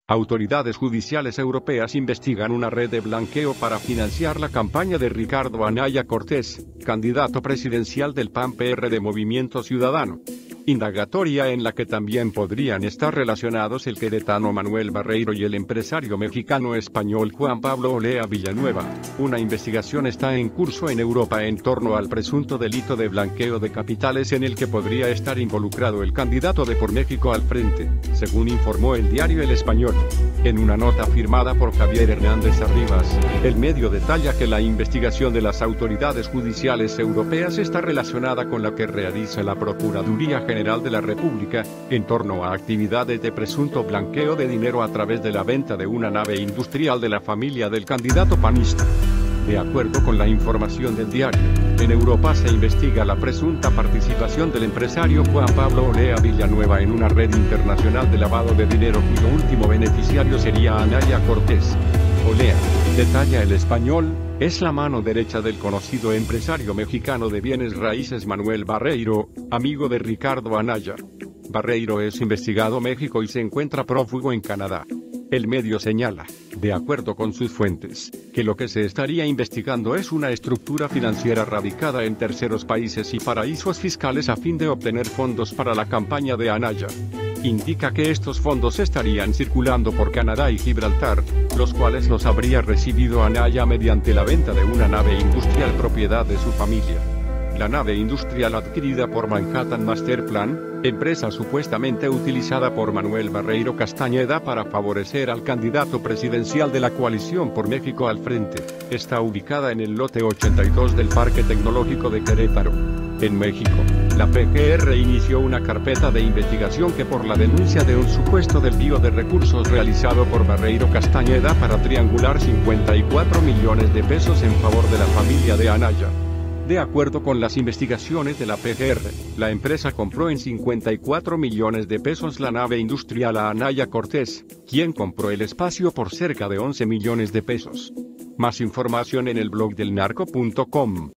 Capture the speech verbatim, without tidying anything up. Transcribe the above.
Autoridades judiciales europeas investigan una red de blanqueo para financiar la campaña de Ricardo Anaya Cortés, candidato presidencial del P A N P R de Movimiento Ciudadano. Indagatoria en la que también podrían estar relacionados el queretano Manuel Barreiro y el empresario mexicano-español Juan Pablo Olea Villanueva. Una investigación está en curso en Europa en torno al presunto delito de blanqueo de capitales en el que podría estar involucrado el candidato de Por México al Frente, según informó el diario El Español. En una nota firmada por Javier Hernández Arribas, el medio detalla que la investigación de las autoridades judiciales europeas está relacionada con la que realiza la Procuraduría General de la República, en torno a actividades de presunto blanqueo de dinero a través de la venta de una nave industrial de la familia del candidato panista. De acuerdo con la información del diario, en Europa se investiga la presunta participación del empresario Juan Pablo Olea Villanueva en una red internacional de lavado de dinero cuyo último beneficiario sería Anaya Cortés. Olea, detalla El Español, es la mano derecha del conocido empresario mexicano de bienes raíces Manuel Barreiro, amigo de Ricardo Anaya. Barreiro es investigado en México y se encuentra prófugo en Canadá. El medio señala, de acuerdo con sus fuentes, que lo que se estaría investigando es una estructura financiera radicada en terceros países y paraísos fiscales a fin de obtener fondos para la campaña de Anaya. Indica que estos fondos estarían circulando por Canadá y Gibraltar, los cuales los habría recibido Anaya mediante la venta de una nave industrial propiedad de su familia. La nave industrial adquirida por Manhattan Master Plan, empresa supuestamente utilizada por Manuel Barreiro Castañeda para favorecer al candidato presidencial de la coalición Por México al Frente, está ubicada en el lote ochenta y dos del Parque Tecnológico de Querétaro. En México, la P G R inició una carpeta de investigación que por la denuncia de un supuesto desvío de recursos realizado por Barreiro Castañeda para triangular cincuenta y cuatro millones de pesos en favor de la familia de Anaya. De acuerdo con las investigaciones de la P G R, la empresa compró en cincuenta y cuatro millones de pesos la nave industrial a Anaya Cortés, quien compró el espacio por cerca de once millones de pesos. Más información en el blog del narco punto com.